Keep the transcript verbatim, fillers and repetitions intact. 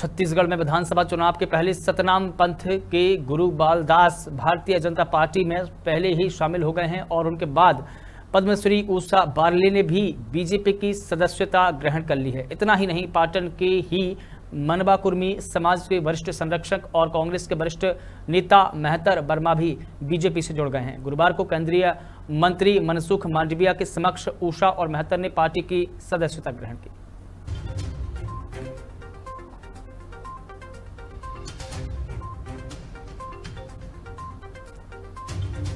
छत्तीसगढ़ में विधानसभा चुनाव के पहले सतनाम पंथ के गुरु बालदास भारतीय जनता पार्टी में पहले ही शामिल हो गए हैं और उनके बाद पद्मश्री उषा बारले ने भी बीजेपी की सदस्यता ग्रहण कर ली है। इतना ही नहीं, पाटन के ही मनबा कुर्मी समाज के वरिष्ठ संरक्षक और कांग्रेस के वरिष्ठ नेता महतर वर्मा भी बीजेपी से जुड़ गए हैं। गुरुवार को केंद्रीय मंत्री मनसुख मांडविया के समक्ष उषा और महतर ने पार्टी की सदस्यता ग्रहण की।